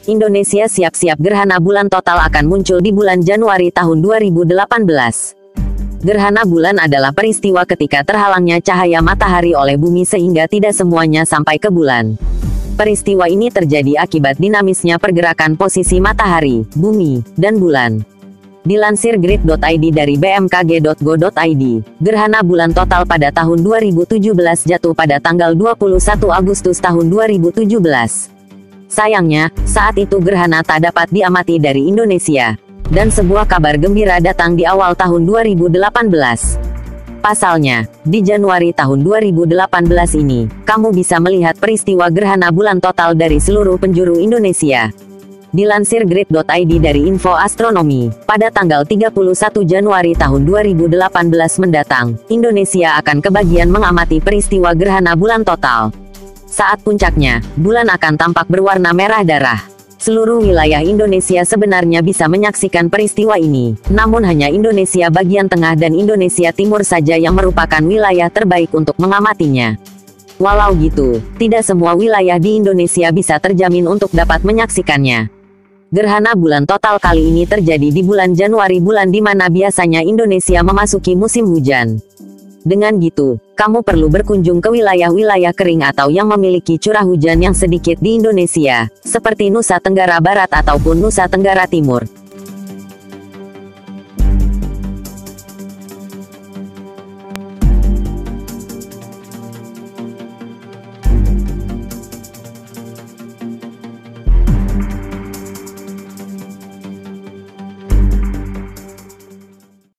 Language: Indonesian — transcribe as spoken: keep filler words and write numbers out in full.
Indonesia siap-siap gerhana bulan total akan muncul di bulan Januari tahun dua ribu delapan belas. Gerhana bulan adalah peristiwa ketika terhalangnya cahaya matahari oleh bumi sehingga tidak semuanya sampai ke bulan. Peristiwa ini terjadi akibat dinamisnya pergerakan posisi matahari, bumi, dan bulan. Dilansir grid titik i d dari b m k g titik go titik i d, gerhana bulan total pada tahun dua ribu tujuh belas jatuh pada tanggal dua puluh satu Agustus tahun dua ribu tujuh belas. Sayangnya, saat itu gerhana tak dapat diamati dari Indonesia. Dan sebuah kabar gembira datang di awal tahun dua ribu delapan belas. Pasalnya, di Januari tahun dua ribu delapan belas ini, kamu bisa melihat peristiwa gerhana bulan total dari seluruh penjuru Indonesia. Dilansir grid titik i d dari Info Astronomi, pada tanggal tiga puluh satu Januari tahun dua ribu delapan belas mendatang, Indonesia akan kebagian mengamati peristiwa gerhana bulan total. Saat puncaknya, bulan akan tampak berwarna merah darah. Seluruh wilayah Indonesia sebenarnya bisa menyaksikan peristiwa ini, namun hanya Indonesia bagian tengah dan Indonesia Timur saja yang merupakan wilayah terbaik untuk mengamatinya. Walau gitu, tidak semua wilayah di Indonesia bisa terjamin untuk dapat menyaksikannya. Gerhana bulan total kali ini terjadi di bulan Januari, bulan di mana biasanya Indonesia memasuki musim hujan. Dengan gitu, kamu perlu berkunjung ke wilayah-wilayah kering atau yang memiliki curah hujan yang sedikit di Indonesia, seperti Nusa Tenggara Barat ataupun Nusa Tenggara Timur.